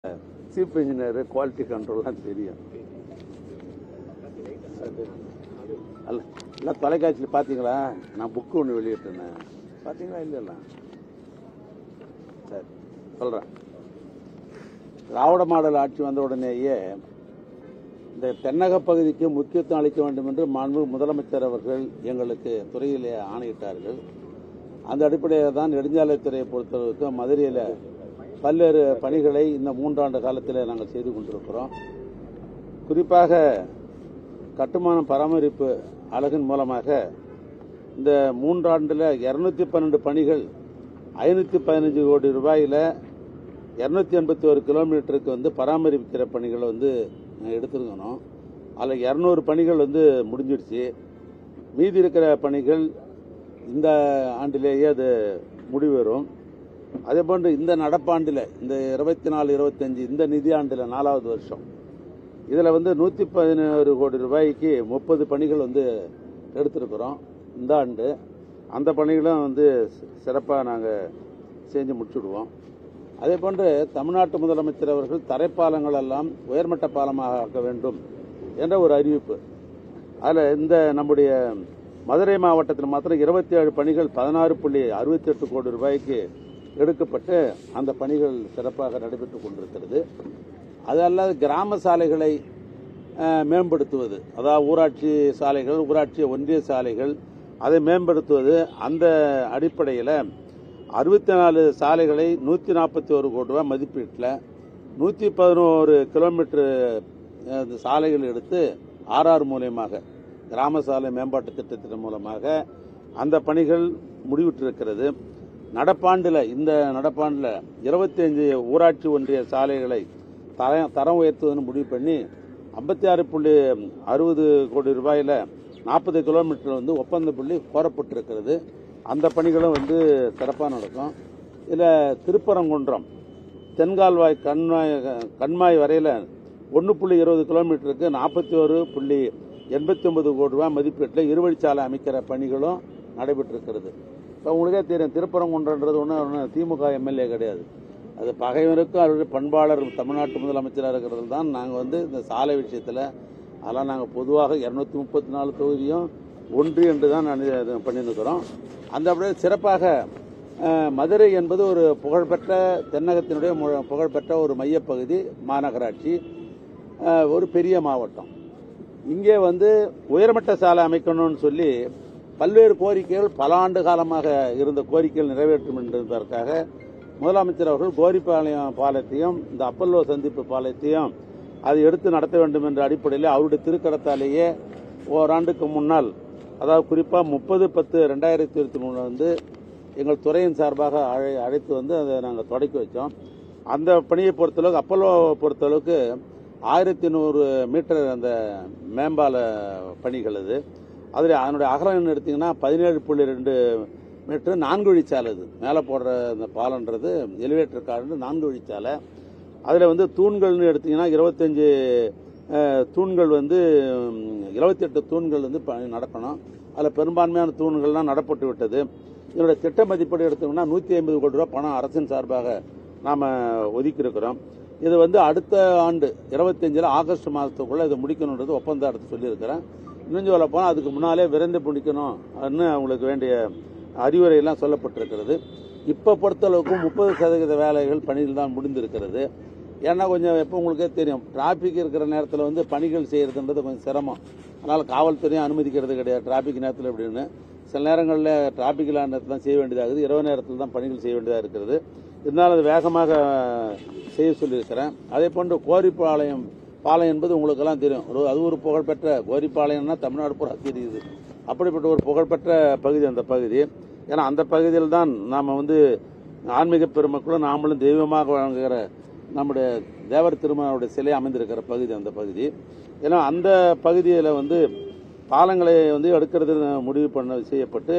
Chief engineer quality கண்ட்ரோல்லாம் தெரியும். இல்லை தொலைக்காட்சியில் பார்த்தீங்களா? நான் புக்கு ஒன்று வெளியிட்டேன், பார்த்தீங்களா? இல்லைல்ல, சரி சொல்கிறேன். திராவிட மாடல் ஆட்சி வந்த உடனேயே இந்த தென்னக பகுதிக்கு முக்கியத்துவம் அளிக்க வேண்டும் என்று மாண்பு முதலமைச்சர் அவர்கள் எங்களுக்கு துறையிலே ஆணையிட்டார்கள். அந்த அடிப்படையில் தான் நெடுஞ்சாலைத்துறையை பொறுத்தளவுக்கு மதுரையில் பல்வேறு பணிகளை இந்த 3 ஆண்டு காலத்தில் நாங்கள் செய்து கொண்டிருக்கிறோம். குறிப்பாக கட்டுமான பராமரிப்பு அலகின் மூலமாக இந்த 3 ஆண்டில் 212 பணிகள் 515 கோடி ரூபாயில் 281 கிலோமீட்டருக்கு பராமரிக்கிற பணிகளை எடுத்துருக்கணும். அதில் 200 பணிகள் முடிஞ்சிடுச்சு. மீதி இருக்கிற பணிகள் இந்த ஆண்டிலேயே அது முடிவரும். அதே போன்று இந்த நடப்பாண்டில் இந்த 24-25 இந்த நிதியாண்டில் 4வது வருஷம் இதில் 111 கோடி ரூபாய்க்கு 30 பணிகள் எடுத்திருக்கிறோம் இந்த ஆண்டு. அந்த பணிகளும் சிறப்பாக நாங்கள் செஞ்சு முடிச்சுடுவோம். அதே போன்று தமிழ்நாட்டு முதலமைச்சர் அவர்கள் தரைப்பாலங்கள் எல்லாம் உயர்மட்ட பாலமாக ஆக்க வேண்டும் என்ற ஒரு அறிவிப்பு. அதில் இந்த நம்முடைய மதுரை மாவட்டத்தில் மாத்திரம் 27 பணிகள் 16.68 கோடி ரூபாய்க்கு எடுக்கப்பட்டு அந்த பணிகள் சிறப்பாக நடைபெற்றுக் கொண்டிருக்கிறது. அது அல்லாது கிராம சாலைகளை மேம்படுத்துவது, அதாவது ஊராட்சி சாலைகள், ஊராட்சி ஒன்றிய சாலைகள், அதை மேம்படுத்துவது. அந்த அடிப்படையில் 64 சாலைகளை 141 கோடி ரூபாய் மதிப்பீட்டில் 111 கிலோமீட்டர் சாலைகள் எடுத்து RR மூலமாக கிராம சாலை மேம்பாட்டு திட்டத்தின் மூலமாக அந்த பணிகள் முடிவுற்றிருக்கிறது. இந்த நடப்பாண்டில் 25 ஊராட்சி ஒன்றிய சாலைகளை தரம் உயர்த்துவதற்கு முடிவு பண்ணி 56.60 கோடி ரூபாயில் 40 கிலோமீட்டர் ஒப்பந்த புள்ளி கோரப்பட்டிருக்கிறது. அந்த பணிகளும் சிறப்பாக நடக்கும். இதில் திருப்பரங்குன்றம் தென்கால்வாய் கண்மாய் வரையில் 1.20 கிலோமீட்டருக்கு 41.89 கோடி ரூபாய் மதிப்பீட்டில் இருவழிச்சாலை அமைக்கிற பணிகளும் நடைபெற்றிருக்கிறது. இப்போ உங்களுக்கே தெரியும், திருப்பரங்குன்றன்றது ஒன்றும் திமுக எம்எல்ஏ கிடையாது. அது பகைவருக்கும் அவருடைய பண்பாளர் தமிழ்நாட்டு முதலமைச்சராக இருக்கிறது தான். நாங்கள் இந்த சாலை விஷயத்தில் அதெல்லாம் நாங்கள் பொதுவாக 234 தொகுதியும் ஒன்று என்று தான் பண்ணியிருக்கிறோம். அந்த அப்படியே சிறப்பாக மதுரை என்பது ஒரு புகழ்பெற்ற தென்னகத்தினுடைய புகழ்பெற்ற ஒரு மையப்பகுதி மாநகராட்சி, ஒரு பெரிய மாவட்டம். இங்கே உயர்மட்ட சாலை அமைக்கணும்னு சொல்லி பல்வேறு கோரிக்கைகள் பல ஆண்டு காலமாக இருந்த கோரிக்கைகள் நிறைவேற்றும் என்பதற்காக முதலமைச்சர் அவர்கள் கோரிப்பாளையம் பாலத்தையும் இந்த அப்பல்லோ சந்திப்பு பாலத்தையும் அதை எடுத்து நடத்த வேண்டும் என்ற அடிப்படையில் அவருடைய திருக்கரத்தாலேயே ஓராண்டுக்கு முன்னால், அதாவது குறிப்பாக 30/10/2023 எங்கள் துறையின் சார்பாக அழைத்து அதை நாங்கள் தொடக்கி வச்சோம். அந்த பணியை பொறுத்தளவுக்கு அப்பல்லோ பொறுத்தளவுக்கு 1100 மீட்டர் அந்த மேம்பால பணிகள். அதில் அதனுடைய அகலம் எடுத்தீங்கன்னா 17.2 மீட்டர் 4 வழிச்சாலை. அது மேலே போடுற அந்த பாலன்றது எலிவேட்டர் கார்டு 4 வழிச்சாலை. அதில் தூண்கள்னு எடுத்தீங்கன்னா 25 தூண்கள் 28 தூண்கள் நடக்கணும். அதில் பெரும்பான்மையான தூண்கள்லாம் நடப்பட்டு விட்டது. இதனுடைய திட்ட மதிப்பீடு எடுத்தோம்னா 150 கோடி ரூபாய் பணம் அரசின் சார்பாக நாம் ஒதுக்கியிருக்கிறோம். இது அடுத்த ஆண்டு 25 ஆகஸ்ட் மாதத்துக்குள்ளே இதை முடிக்கணுன்றது ஒப்பந்தம் எடுத்து சொல்லியிருக்கிறேன். இன்னும் சொல்ல போனால் அதுக்கு முன்னாலே விரைந்து முடிக்கணும் அவங்களுக்கு வேண்டிய அறிவுரையெல்லாம் சொல்லப்பட்டிருக்கிறது. இப்போ பொறுத்தளவுக்கு 30% வேலைகள் பணிகள் தான் முடிந்திருக்கிறது. ஏன்னா கொஞ்சம் எப்போ உங்களுக்கே தெரியும், டிராபிக் இருக்கிற நேரத்தில் பணிகள் செய்யறதுன்றது கொஞ்சம் சிரமம். அதனால் காவல்துறையும் அனுமதிக்கிறது கிடையாது டிராபிக் நேரத்தில் அப்படின்னு. சில நேரங்களில் டிராபிக் இல்லாத நேரத்தில் தான் செய்ய வேண்டியதாகுது, இரவு நேரத்தில் தான் பணிகள் செய்ய வேண்டியதாக இருக்கிறது. இருந்தாலும் அது வேகமாக செய்ய சொல்லியிருக்கிறேன். அதே போன்று கோரிப்பாளையம் பாளையம் என்பது உங்களுக்கெல்லாம் தெரியும், அது ஒரு புகழ்பெற்ற கோரிப்பாளையம்னா தமிழ்நாடு பூரா தெரியுது. அப்படிப்பட்ட ஒரு புகழ்பெற்ற பகுதி அந்த பகுதி. ஏன்னா அந்த பகுதியில் தான் நாம் ஆன்மீக பெருமக்களும் நாமளும் தெய்வமாக வழங்குகிற நம்முடைய தேவர் திருமணனுடைய சிலை அமைந்திருக்கிற பகுதி அந்த பகுதி. ஏன்னா அந்த பகுதியில் பாலங்களை எடுக்கிறது முடிவு செய்யப்பட்டு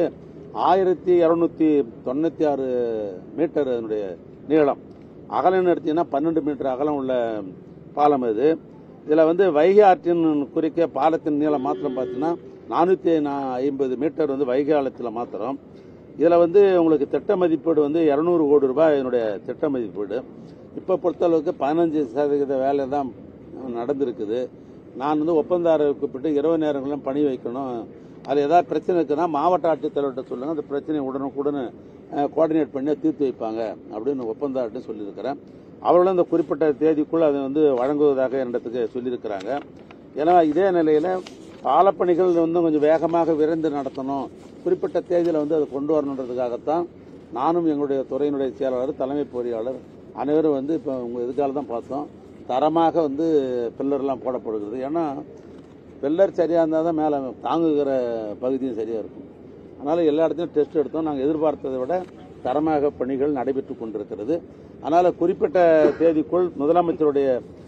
1296 மீட்டர் அதனுடைய நீளம். அகலம் எடுத்தீங்கன்னா 12 மீட்டர் அகலம் உள்ள பாலம் இது. இதில் வைகை ஆற்றின் குறிக்க பாலத்தின் நீளம் மாத்திரம் பார்த்தீங்கன்னா 450 மீட்டர் வைகை ஆழத்தில் மாத்திரம். இதில் உங்களுக்கு திட்ட மதிப்பீடு 200 கோடி ரூபாய் இதனுடைய திட்ட மதிப்பீடு. இப்போ பொறுத்தளவுக்கு 15% வேலை தான் நடந்திருக்குது. நான் வந்து ஒப்பந்தாரர் கூப்பிட்டு இரவு நேரங்களும் பணி வைக்கணும். அது ஏதாவது பிரச்சனை இருக்குன்னா மாவட்ட ஆட்சித்தலைவர்கிட்ட சொல்லுங்க, அந்த பிரச்சனையை உடனுக்குடன் கோஆர்டினேட் பண்ணி தீர்த்து வைப்பாங்க அப்படின்னு ஒப்பந்தார்கிட்ட சொல்லியிருக்கிறேன். அவர்களும் இந்த குறிப்பிட்ட தேதிக்குள் அதை வந்து வழங்குவதாக என்னிடத்துக்கு சொல்லியிருக்கிறாங்க. ஏன்னா இதே நிலையில் பாலப்பணிகள் வந்து கொஞ்சம் வேகமாக விரைந்து நடத்தணும், குறிப்பிட்ட தேதியில் வந்து அதை கொண்டு வரணுன்றதுக்காகத்தான் நானும் எங்களுடைய துறையினுடைய செயலாளர், தலைமை பொறியாளர் அனைவரும் வந்து இப்போ உங்கள் எதுக்கால தான் பார்த்தோம், தரமாக வந்து பில்லர்லாம் போடப்படுகிறது. ஏன்னா பில்லர் சரியாக இருந்தால் தான் மேலே தாங்குகிற பகுதியும் சரியாக இருக்கும். அதனால் எல்லா இடத்துலையும் டெஸ்ட் எடுத்தோம். நாங்கள் எதிர்பார்த்ததை விட தரமாக பணிகள் நடைபெற்று கொண்டிருக்கிறது. அதனால் குறிப்பிட்ட தேதிக்குள் முதலமைச்சருடைய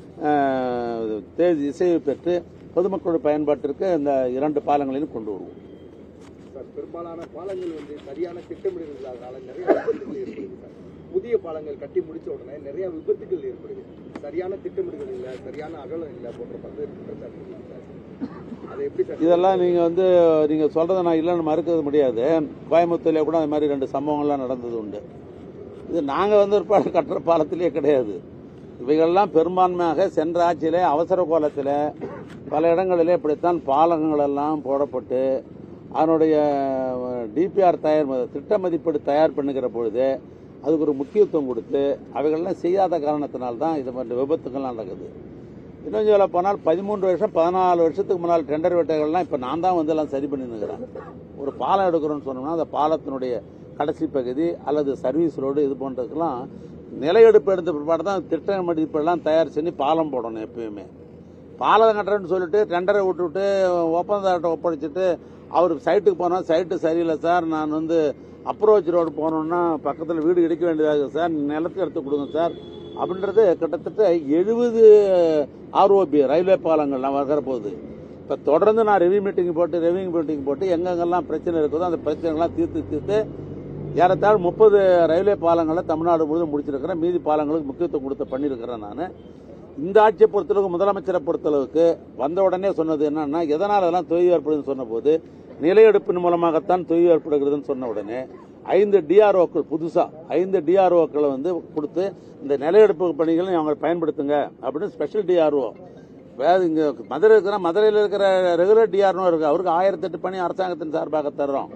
தேதி இசையை பெற்று பொதுமக்களுடைய பயன்பாட்டிற்கு இந்த 2 பாலங்களையும் கொண்டு வருவோம். பெரும்பாலான பாலங்கள் வந்து சரியான திட்டமிடல் இல்லாதனால நிறைய விபத்துகள் ஏற்படுது சார். புதிய பாலங்கள் கட்டி முடிச்ச உடனே நிறைய விபத்துகள் ஏற்படுது. சரியான திட்டமிடல் இல்லை, சரியான அகலம் இல்லை போன்ற பல்வேறு குற்றச்சாட்டுகள் சார். அதை எப்படி சார்? இதெல்லாம் நீங்க சொல்றதை நான் இல்லைன்னு மறுக்க முடியாது. கோயம்புத்தூர்ல கூட அது மாதிரி 2 சம்பவங்கள்லாம் நடந்தது உண்டு. இது நாங்கள் வந்து ஒரு பாலம் கட்டுற பாலத்திலே கிடையாது. இவைகள்லாம் பெரும்பான்மையாக சென்ற ஆட்சியிலே அவசர கோலத்தில் பல இடங்களிலே இப்படித்தான் பாலங்கள் எல்லாம் போடப்பட்டு அதனுடைய டிபிஆர் திட்ட மதிப்பீடு தயார் பண்ணுகிற பொழுது அதுக்கு ஒரு முக்கியத்துவம் கொடுத்து அவைகள்லாம் செய்யாத காரணத்தினால்தான் இது மாதிரி விபத்துக்கள்லாம் நடக்குது. இன்னும் சொல்ல போனால் 13 வருஷம் 14 வருஷத்துக்கு முன்னால் டெண்டர் வேட்டைகள்லாம் இப்போ நான் தான் வந்து எல்லாம் சரி பண்ணி நிற்கிறேன். ஒரு பாலம் எடுக்கிறோன்னு சொன்னோம்னா அந்த பாலத்தினுடைய கடைசி பகுதி அல்லது சர்வீஸ் ரோடு இது போன்றதுக்கெல்லாம் நிலையெடுப்பு எடுத்த பிற்பாடு தான் திட்ட மதிப்பெல்லாம் தயார் பண்ணி பாலம் போடணும். எப்பயுமே பாலம் கட்டுறேன்னு சொல்லிட்டு டெண்டரை விட்டுவிட்டு ஒப்பந்தார்ட்ட ஒப்படைச்சிட்டு அவர் சைட்டுக்கு போனால் சைட்டு சரியில்லை சார், நான் வந்து அப்ரோச் ரோடு போனோம்னா பக்கத்தில் வீடு இடிக்க வேண்டியதாக சார், நிலத்தை எடுத்து கொடுங்க சார் அப்படின்றது கிட்டத்தட்ட 70 ஆர்ஓபி ரயில்வே பாலங்கள்லாம் வர போகுது. இப்போ தொடர்ந்து நான் ரிவ்யூ மீட்டிங் போட்டு எங்கெங்கெல்லாம் பிரச்சனை இருக்குதோ அந்த பிரச்சனைகள்லாம் தீர்த்து ஏறத்தாழ் 30 ரயில்வே பாலங்களை தமிழ்நாடு முழுவதும் முடிச்சிருக்கிறேன். மீதி பாலங்களுக்கு முக்கியத்துவம் கொடுத்து பண்ணியிருக்கிறேன். நான் இந்த ஆட்சியை பொறுத்தளவுக்கு முதலமைச்சரை பொறுத்தளவுக்கு வந்த உடனே சொன்னது என்னன்னா, எதனால் அதெல்லாம் தொய்வு ஏற்படுதுன்னு சொன்ன போது நிலையெடுப்பின் மூலமாகத்தான் தொய்வு ஏற்படுகிறதுன்னு சொன்ன உடனே 5 டிஆர்ஓக்கள் புதுசா 5 டிஆர்ஓக்களை வந்து கொடுத்து இந்த நிலையெடுப்பு பணிகளை அவங்க பயன்படுத்துங்க அப்படின்னு ஸ்பெஷல் டிஆர்ஓ வேறு இங்கே மதுரையில் இருக்கிற ரெகுலர் டிஆர்ஓ இருக்கு, அவருக்கு 1008 பணி அரசாங்கத்தின் சார்பாக தர்றோம்.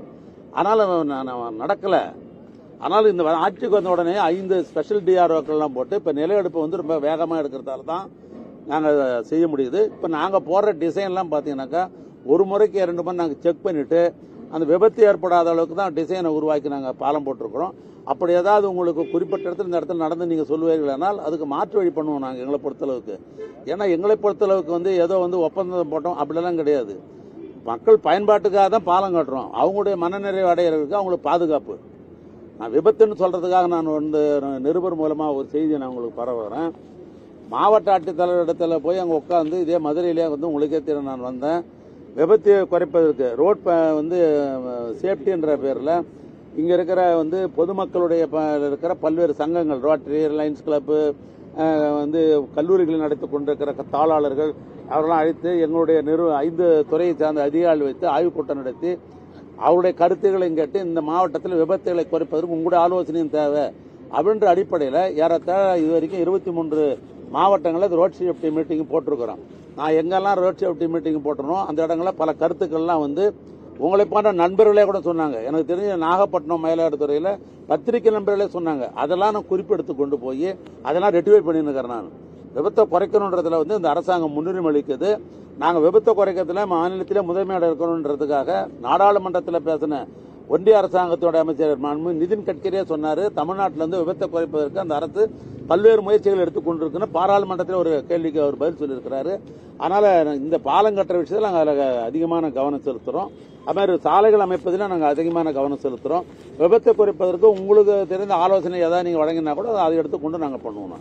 ஆனால் நடக்கலை. ஆனால் இந்த ஆட்சிக்கு வந்த உடனே 5 ஸ்பெஷல் டிஆர்ஓக்கள்லாம் போட்டு இப்போ நிலையெடுப்பு வந்து ரொம்ப வேகமாக எடுக்கிறதால தான் நாங்கள் செய்ய முடியுது. இப்போ நாங்கள் போடுற டிசைன்லாம் பார்த்தீங்கன்னாக்கா ஒரு முறைக்கு 2 முறை நாங்கள் செக் பண்ணிவிட்டு அந்த விபத்து ஏற்படாத அளவுக்கு தான் டிசைனை உருவாக்கி நாங்கள் பாலம் போட்டிருக்கிறோம். அப்படி ஏதாவது உங்களுக்கு குறிப்பிட்ட இடத்துல இந்த இடத்துல நடந்து நீங்கள் சொல்லுவீர்களானால் அதுக்கு மாற்று வழி பண்ணுவோம் நாங்கள் எங்களை பொறுத்தளவுக்கு. ஏன்னா எங்களை பொறுத்தளவுக்கு வந்து ஏதோ வந்து ஒப்பந்தம் போட்டோம் அப்படிலாம் கிடையாது. மக்கள் பயன்பாட்டுக்காக தான் பாலம் கட்டுறோம். அவங்களுடைய மனநிறைவு அடையிறதுக்கு அவங்களுக்கு பாதுகாப்பு. நான் விபத்துன்னு சொல்றதுக்காக நான் வந்து நிருபர் மூலமாக ஒரு செய்தியை நான் உங்களுக்கு பரவுறேன். மாவட்ட ஆட்சித்தலைவர் இடத்துல போய் அங்கே உட்காந்து இதே மதுரையிலே வந்து உங்களுக்கே தெரியும் நான் வந்தேன். விபத்து குறைப்பதற்கு ரோட் வந்து சேஃப்டின்ற பேரில் இங்கே இருக்கிற வந்து பொதுமக்களுடைய இருக்கிற பல்வேறு சங்கங்கள், ரோட்டரி, லைன்ஸ் கிளப்பு, வந்து கல்லூரிகளில் நடத்தி கொண்டிருக்கிற தாளாளர்கள் அவரெல்லாம் அழைத்து எங்களுடைய 5 துறையை சார்ந்த அதிகாரிகள் வைத்து ஆய்வுக் கூட்டம் நடத்தி அவருடைய கருத்துக்களையும் கேட்டு இந்த மாவட்டத்தில் விபத்துகளை குறைப்பதற்கு உங்களுடைய ஆலோசனையும் தேவை அப்படின்ற அடிப்படையில் ஏறத்தாழ இது வரைக்கும் 23 மாவட்டங்களில் ரோட் சேஃப்டி மீட்டிங் போட்டிருக்கிறோம். நான் எங்கெல்லாம் ரோட் சேஃப்டி மீட்டிங் போட்டணும் அந்த இடங்களில் பல கருத்துக்கள்லாம் வந்து உங்களை போன்ற நண்பர்களே கூட சொன்னாங்க. எனக்கு தெரிஞ்ச நாகப்பட்டினம், மயிலாடுதுறையில் பத்திரிகை நண்பர்களே சொன்னாங்க. அதெல்லாம் நான் குறிப்பெடுத்து கொண்டு போய் அதெல்லாம் ரெட்டிஃபை பண்ணிருக்கிறேன். நான் விபத்தை குறைக்கணுன்றதுல வந்து இந்த அரசாங்கம் முன்னுரிமை அளிக்குது. நாங்கள் விபத்தை குறைக்கிறதுல மாநிலத்திலே முதன்மையாக இருக்கணுன்றதுக்காக நாடாளுமன்றத்தில் பேசின ஒன்றிய அரசாங்கத்தோட அமைச்சர் நிதின் கட்கரியே சொன்னார், தமிழ்நாட்டிலிருந்து விபத்தை குறைப்பதற்கு அந்த அரசு பல்வேறு முயற்சிகள் எடுத்துக்கொண்டிருக்குன்னு பாராளுமன்றத்தில் ஒரு கேள்விக்கு அவர் பதில் சொல்லியிருக்கிறாரு. அதனால இந்த பாலம் கட்டுற விஷயத்தில் நாங்கள் அதில் அதிகமான கவனம் செலுத்துகிறோம். அது மாதிரி சாலைகள் அமைப்பதில் நாங்கள் அதிகமான கவனம் செலுத்துகிறோம். விபத்தை குறைப்பதற்கு உங்களுக்கு தெரிந்த ஆலோசனை ஏதாவது நீங்கள் வழங்கினா கூட அதை எடுத்துக்கொண்டு நாங்கள் பண்ணுவோம்.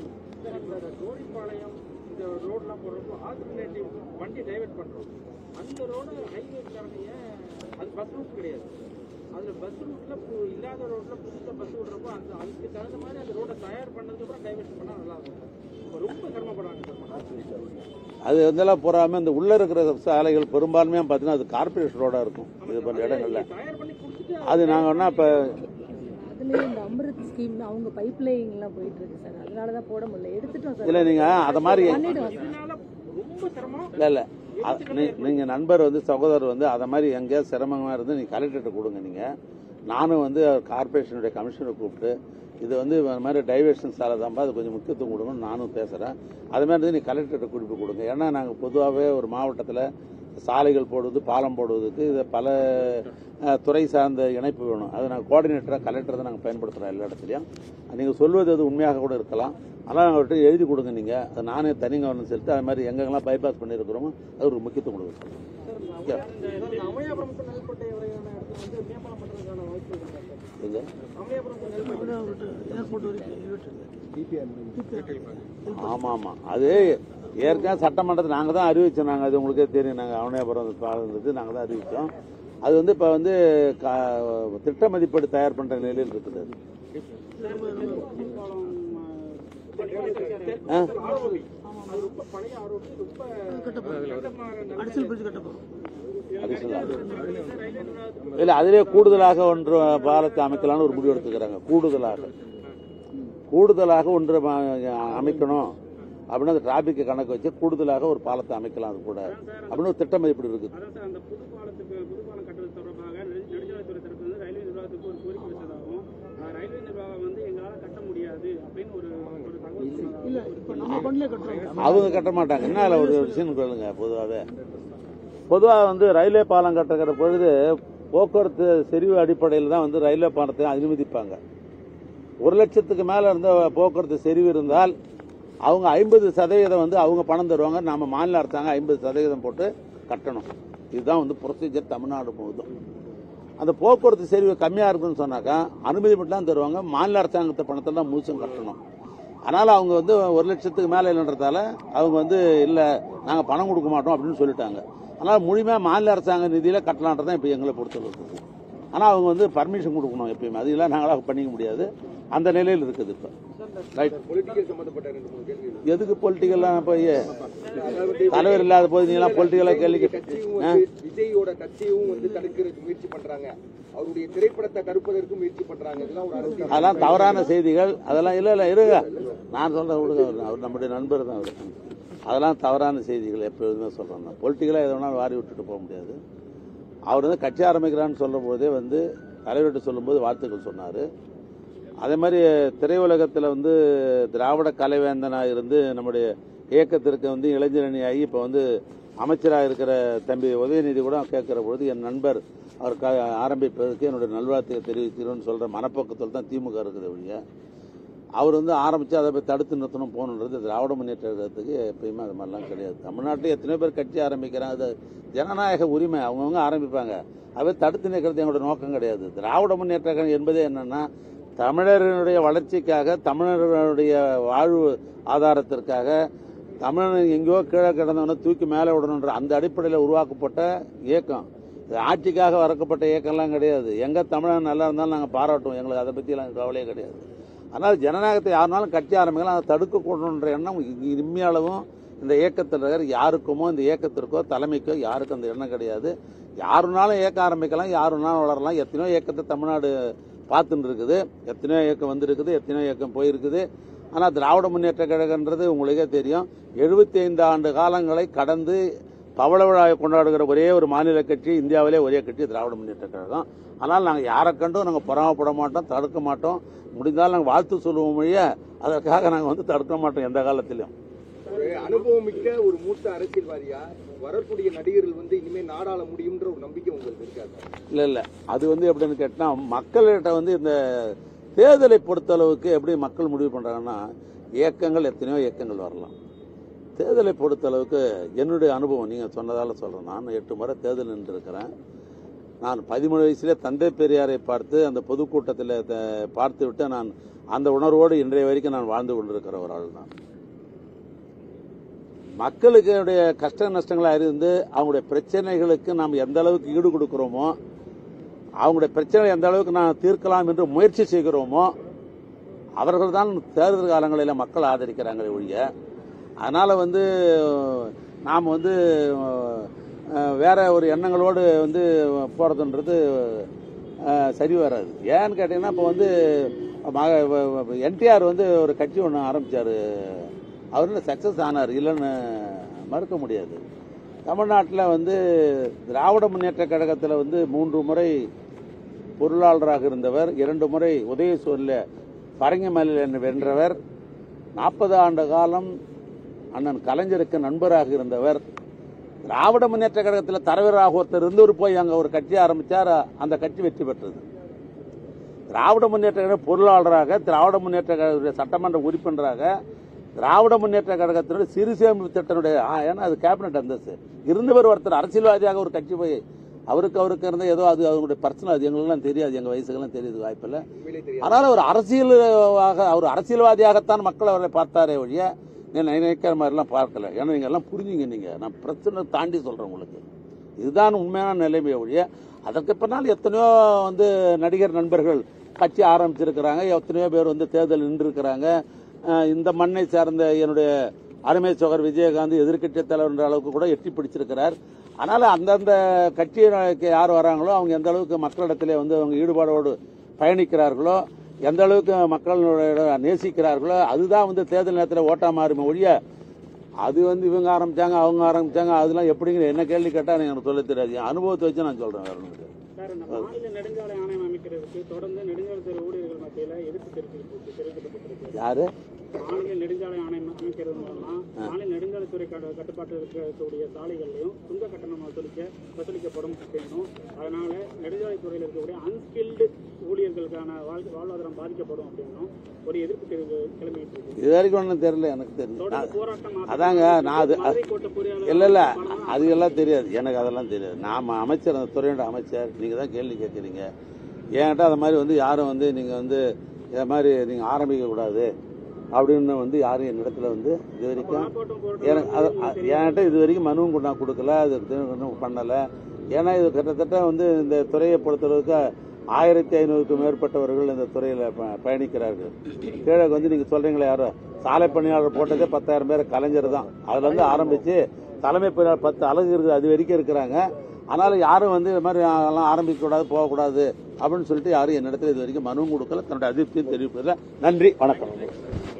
வண்டி டைவர்ட் பண்றோம். அந்த ரோடு ஹைவே அது பஸ் ரூட் கிடையாது. அதுல பஸ் ரூட்ல இல்லாத ரோட்ல புதுசா பஸ் விடுறப்போ அந்த அதுக்கு தகுந்த மாதிரி அந்த ரோட தயார் பண்ணதுக்கு அப்புறம் டைவர்ட் பண்ணா நல்லா இருக்கும். ரொம்ப சிரமப்படுறாங்க. அது வந்து போறாம இந்த உள்ள இருக்கிற சாலைகள் பெரும்பான்மையா பாத்தீங்கன்னா அது கார்பரேஷன் ரோடா இருக்கும். இது போன்ற இடங்கள்ல அது நாங்க இப்ப அதுலயே இந்த அமிர்த் ஸ்கீம் அவங்க பைப் லைன் எல்லாம் போயிட்டு இருக்கு சார், அதனாலதான் போட முடியல. எடுத்துட்டோம் சார். இல்ல நீங்க அத மாதிரி பண்ணிடுவோம் சார். இல்ல நீங்க நண்பர் வந்து சகோதரர் வந்து அத மாதிரி எங்கேயாவது சிரமமா இருந்து நீங்க கலெக்டர்கிட்ட கொடுங்க. நீங்க நானும் வந்து கார்பரேஷனுடைய கமிஷனரை கூப்பிட்டு இது வந்து இந்த மாதிரி டைவர்ஷன் சாலதாம்பா அது கொஞ்சம் முக்கியத்துவம் கொடுங்கன்னு நானும் பேசுறேன். அது மாதிரி நீ கலெக்டர்கிட்ட குறிப்பு கொடுங்க. ஏன்னா நாங்கள் பொதுவாகவே ஒரு மாவட்டத்தில் சாலைகள் போடுவது, பாலம் போடுவதற்கு இதை பல துறை சார்ந்த இணைப்பு வேணும். அதை நாங்கள் கோஆர்டினேட்டராக கலெக்டர் தான் நாங்கள் பயன்படுத்துகிறோம் எல்லா இடத்துலையும். நீங்கள் சொல்வது அது உண்மையாக கூட இருக்கலாம். ஆனால் அவர்கிட்ட எழுதி கொடுங்க. நீங்கள் அது நானே தனி கவனம் செலுத்தி அது மாதிரி எங்கெங்கெல்லாம் பைபாஸ் பண்ணியிருக்கிறோமோ அது ஒரு முக்கியத்துவம் கொடுங்க. ஆமா ஆமா, அது ஏற்கனவே சட்டமன்றத்தில் நாங்கள் தான் அறிவிச்சோம். நாங்கள் அது உங்களுக்கே தெரியும். நாங்கள் அவனியாபுரம் நாங்கள் தான் அறிவிச்சோம். அது வந்து இப்போ வந்து திட்ட மதிப்பீடு தயார் பண்ற நிலையில் இருக்குது. இல்ல அதிலே கூடுதலாக ஒன்று பாலத்தை அமைக்கலாம்னு ஒரு முடிவு எடுத்துக்கிறாங்க. கூடுதலாக ஒன்று அமைக்கணும் அப்படின்னு அந்த டிராபிக் கணக்கு வச்சு கூடுதலாக ஒரு பாலத்தை அமைக்கலாம். அது கூட அப்படின்னு ஒரு திட்ட மதிப்பீடு இருக்குது. அவங்க கட்ட மாட்டாங்க. என்ன ஒரு விஷயம் சொல்லுங்க. பொதுவாக வந்து ரயில்வே பாலம் கட்டுகிற பொழுது போக்குவரத்து செறிவு அடிப்படையில் தான் வந்து ரயில்வே பாலத்தை அனுமதிப்பாங்க. 1,00,000க்கு மேல இருந்த போக்குவரத்து செறிவு இருந்தால் அவங்க 50% வந்து அவங்க பணம் தருவாங்க. நாம மாநில அரசாங்கம் 50% போட்டு கட்டணும். இதுதான் வந்து ப்ரொசீஜர் தமிழ்நாடு முழுவதும். அந்த போக்குவரத்து செறிவு கம்மியா இருக்குன்னு சொன்னாக்கா அனுமதி மட்டும் தான் தருவாங்க. மாநில அரசாங்கத்தை பணத்தை தான் முழுசும் கட்டணும். அதனால அவங்க வந்து 1,00,000க்கு மேல இல்லைன்றதால அவங்க வந்து இல்ல நாங்க பணம் கொடுக்க மாட்டோம் அப்படின்னு சொல்லிட்டாங்க. அதனால முழுமையா மாநில அரசாங்க நிதியில கட்டலான்றதான் இப்ப எங்களை பொறுத்தவரைக்கும். ஆனா அவங்க வந்து பர்மிஷன் கொடுக்கணும் எப்பயுமே. அது எல்லாம் நாங்களாக பண்ணிக்க முடியாது. அந்த நிலையில் இருக்குது இப்ப. எதுக்கு பொலிட்டிக்கல்லாம் போய் தலைவர் இல்லாத போது நீங்க பொலிட்டிக்கலா கேள்வி விஜயோட கட்சியும் வந்து தடுக்கிறதுக்கு முயற்சி பண்றாங்க. அவருடைய திரைப்படத்தை தடுப்பதற்கு முயற்சி பண்றாங்க. அதெல்லாம் தவறான செய்திகள். அதெல்லாம் இல்ல இருங்க நான் சொல்றேன் விடுங்க. அவர் நம்முடைய நண்பர் தான். அவரு அதெல்லாம் தவறான செய்திகள் எப்போதுமே சொல்றேன். பொலிட்டிக்கலா எதை வேணாலும் வாரி விட்டுட்டு போக முடியாது. அவர் வந்து கட்சி ஆரம்பிக்கிறான்னு சொல்லும் போதே வந்து தலைவர்கிட்ட சொல்லும்போது வாழ்த்துக்கள் சொன்னாரு. அதே மாதிரி திரையுலகத்தில் வந்து திராவிட கலைவேந்தனாக இருந்து நம்முடைய இயக்கத்திற்கு வந்து இளைஞரணி ஆகி இப்போ வந்து அமைச்சராக இருக்கிற தம்பி உதயநிதி கூட கேட்கிற பொழுது என் நண்பர் அவர் ஆரம்பிப்பதற்கு என்னுடைய நல்வாழ்த்தையை தெரிவிக்கிறோன்னு சொல்ற மனப்பக்கத்தில் தான் திமுக இருக்குது ஒழிய அவர் வந்து ஆரம்பிச்சு அதை போய் தடுத்து நிறுத்தணும் போகணுன்றது திராவிட முன்னேற்ற கழகத்துக்கு எப்பயுமே அது மாதிரிலாம் கிடையாது. தமிழ்நாட்டில் எத்தனையோ பேர் கட்சி ஆரம்பிக்கிறாங்க. அது ஜனநாயக உரிமை. அவங்கவுங்க ஆரம்பிப்பாங்க. அதை தடுத்து நிற்கிறது எங்களோட நோக்கம் கிடையாது. திராவிட முன்னேற்ற கழகம் என்பதே என்னன்னா தமிழர்களுடைய வளர்ச்சிக்காக, தமிழர்களுடைய வாழ்வு ஆதாரத்திற்காக, தமிழன் எங்கேயோ கீழே கிடந்தவன தூக்கி மேலே விடணுன்ற அந்த அடிப்படையில் உருவாக்கப்பட்ட இயக்கம். ஆட்சிக்காக வரக்கப்பட்ட இயக்கம்லாம் கிடையாது. எங்க தமிழன் நல்லா இருந்தாலும் நாங்கள் பாராட்டுவோம். எங்களுக்கு அதை பற்றி எல்லாம் கவலையே கிடையாது. அதனால ஜனநாயகத்தை யாருனாலும் கட்சி ஆரம்பிக்கலாம். அதை தடுக்கக்கூடணுன்ற எண்ணம் இம்மையளவும் இந்த இயக்கத்தில் யாருக்குமோ இந்த இயக்கத்திற்கோ தலைமைக்கோ யாருக்கும் அந்த எண்ணம் கிடையாது. யாருனாலும் இயக்கம் ஆரம்பிக்கலாம், யாருனாலும் வளரலாம். எத்தனையோ இயக்கத்தை தமிழ்நாடு பார்த்துட்டு இருக்குது. எத்தனையோ இயக்கம் வந்திருக்குது, எத்தனையோ இயக்கம் போயிருக்குது. ஆனால் திராவிட முன்னேற்ற கழகன்றது உங்களுக்கே தெரியும். 75 ஆண்டு காலங்களை கடந்து பவள விழாவை கொண்டாடுகிற ஒரே ஒரு மாநில கட்சி, இந்தியாவிலே ஒரே கட்சி திராவிட முன்னேற்ற கழகம். ஆனால் நாங்கள் யாரை கண்டும் நாங்கள் பொறாமப்பட மாட்டோம், தடுக்க மாட்டோம். முடிந்தால் நாங்கள் வாழ்த்து சொல்லுவோம் மொழிய அதற்காக நாங்கள் வந்து தடுக்க மாட்டோம் எந்த காலத்திலும். அனுபவம் மிக்க ஒரு மூத்த அரசியல்வாதியா வரக்கூடிய நடிகர்கள் வந்து இனிமே நாடாள முடியும்ன்ற ஒரு நம்பிக்கை உங்களுக்கு இருக்காது? இல்ல அது வந்து எப்படின்னு கேட்டா மக்கள்கிட்ட வந்து இந்த தேர்தலை பொறுத்த அளவுக்கு எப்படி மக்கள் முடிவு பண்றாங்கன்னா இயக்கங்கள் எத்தனையோ இயக்கங்கள் வரலாம். தேர்தலை பொறுத்த அளவுக்கு என்னுடைய அனுபவம் நீங்க சொன்னதால சொல்றேன். நான் 8 முறை தேர்தல் நின்று இருக்கிறேன். நான் 13 வயசுல தந்தை பெரியாரை பார்த்து அந்த பொதுக்கூட்டத்தில் பார்த்து விட்டு நான் அந்த உணர்வோடு இன்றைய வரைக்கும் நான் வாழ்ந்து கொண்டிருக்கிற ஒரு ஆள் தான். மக்களுடைய கஷ்ட நஷ்டங்களை அறிந்து அவங்களுடைய பிரச்சனைகளுக்கு நாம் எந்த அளவுக்கு ஈடு கொடுக்கிறோமோ, அவங்களுடைய பிரச்சனை எந்த அளவுக்கு நான் தீர்க்கலாம் என்று முயற்சி செய்கிறோமோ அவர்கள் தான் தேர்தல் காலங்களில் மக்கள் ஆதரிக்கிறாங்களே ஒழிய, அதனால வந்து நாம் வந்து வேற ஒரு எண்ணங்களோடு வந்து போறதுன்றது சரி வராது. ஏன்னு கேட்டீங்கன்னா இப்போ வந்து என்டிஆர் வந்து ஒரு கட்சி ஒன்று ஆரம்பிச்சாரு, அவரு சக்சஸ் ஆனார், இல்லைன்னு மறுக்க முடியாது. தமிழ்நாட்டில் வந்து திராவிட முன்னேற்ற கழகத்தில் வந்து 3 முறை பொருளாளராக இருந்தவர், 2 முறை உதயசூரில் பரங்கிமலையில் வென்றவர், 40 ஆண்டு காலம் அண்ணன் கலைஞருக்கு நண்பராக இருந்தவர், திராவிட முன்னேற்ற கழகத்தில் தலைவராக ஒருத்தர் இருந்தவர் போய் அங்கே ஒரு கட்சி ஆரம்பித்தார், அந்த கட்சி வெற்றி பெற்றது. திராவிட முன்னேற்ற கழக பொருளாளராக, திராவிட முன்னேற்ற கழக சட்டமன்ற உறுப்பினராக, திராவிட முன்னேற்ற கழகத்தினுடைய சிறு சேமிப்பு திட்டனுடைய ஏன்னா அது கேபினட் அந்தஸ்து இருந்தவர் ஒருத்தர் அரசியல்வாதியாக ஒரு கட்சி போய் அவருக்கு இருந்த ஏதோ அது அவங்களுடைய பர்சனல், அது எங்களுக்கெல்லாம் தெரியாது, எங்கள் வயசுக்கெல்லாம் தெரியுது வாய்ப்பில்லை. அதனால ஒரு அரசியல்வாதியாகத்தான் மக்கள் அவரை பார்த்தாரே ஒழிய நினைக்கிற மாதிரிலாம் பார்க்கல. ஏன்னா நீங்க எல்லாம் புரிஞ்சுங்க, நீங்க நான் பிரச்சனை தாண்டி சொல்றேன் உங்களுக்கு, இதுதான் உண்மையான நிலைமையை ஒழிய அதற்கு பின்னால் எத்தனையோ வந்து நடிகர் நண்பர்கள் கட்சி ஆரம்பிச்சிருக்கிறாங்க, எத்தனையோ பேர் வந்து தேர்தல் நின்றுருக்கிறாங்க. இந்த மண்ணை சார்ந்த என்னுடைய அருமை சோழர் விஜயகாந்த் எதிர்கட்சி தலைவர் என்ற அளவுக்கு கூட எட்டி பிடிச்சிருக்கிறார். அதனால அந்தந்த கட்சிக்கு யார் வராங்களோ அவங்க எந்த அளவுக்கு மக்களிடத்திலே வந்து அவங்க ஈடுபாடோடு பயணிக்கிறார்களோ, எந்த அளவுக்கு மக்களோட நேசிக்கிறார்களோ, அதுதான் வந்து தேர்தல் நேரத்தில் ஓட்டா மாறுமே ஒழிய அது வந்து இவங்க ஆரம்பிச்சாங்க அவங்க ஆரம்பிச்சாங்க அதெல்லாம் எப்படிங்கிற என்ன கேள்வி கேட்டால் எனக்கு சொல்ல தெரியாது. என் அனுபவத்தை வச்சு நான் சொல்றேன். வேற ஒன்று மாநில நெடுஞ்சாலை ஆணையம் அமைக்கிறதுக்கு தொடர்ந்து நெடுஞ்சாலைத்துறை ஊழியர்கள் மத்தியில் எதிர்ப்பு தெரிவிக்கப்பட்டிருக்கு. யாரு மாநில நெடுஞ்சாலை ஆணையம் அமைக்கிறது மூலமா மாநில நெடுஞ்சாலைத்துறை கட்டுப்பாட்டில் இருக்கக்கூடிய சாலைகளையும் சுங்க கட்டணம் வசூலிக்கப்படும் அப்படின்னும், அதனால நெடுஞ்சாலைத்துறையில் இருக்கக்கூடிய அன்ஸ்கில்டு ஊழியர்களுக்கான வாழ்வாதாரம் பாதிக்கப்படும் அப்படின்னும் ஒரு எதிர்ப்பு கிளம்பிட்டு இருக்கு. இது வரைக்கும் ஒன்றும் தெரியல, எனக்கு தெரியல. அதாங்க நான் அது இல்ல அது எல்லாம் தெரியாது எனக்கு, அதெல்லாம் தெரியாது. நாம அமைச்சர், அந்த துறையோட அமைச்சர், நீங்க தான் கேள்வி கேட்குறீங்க. ஏன்ட்டா அது மாதிரி வந்து யாரும் வந்து நீங்க வந்து இதை மாதிரி நீங்க ஆரம்பிக்க கூடாது அப்படின்னு வந்து யாரும் என்னிடத்துல வந்து இது வரைக்கும் என்கிட்ட இது வரைக்கும் மனுவும் கொண்டா கொடுக்கல, அது பண்ணல. ஏன்னா இது கிட்டத்தட்ட வந்து இந்த துறையை பொறுத்தளவுக்கு 1500க்கும் மேற்பட்டவர்கள் இந்த துறையில் பயணிக்கிறார்கள். கீழே வந்து நீங்க சொல்றீங்களே யாரும் சாலை பணியாளர் போட்டதே 10,000 பேர் கலைஞர் தான். அதுல இருந்து ஆரம்பிச்சு தலைமை பணியாளர் 10 அலகு இருக்குது, அது வரைக்கும் இருக்கிறாங்க. அதனால யாரும் வந்து இது மாதிரி எல்லாம் ஆரம்பிக்க கூடாது போகக்கூடாது அப்படின்னு சொல்லிட்டு யாரும் என்னிடத்துல இது வரைக்கும் மனுவும் கொடுக்கல, தன்னுடைய அதிருப்தியும் தெரிவிப்பதில்லை. நன்றி, வணக்கம்.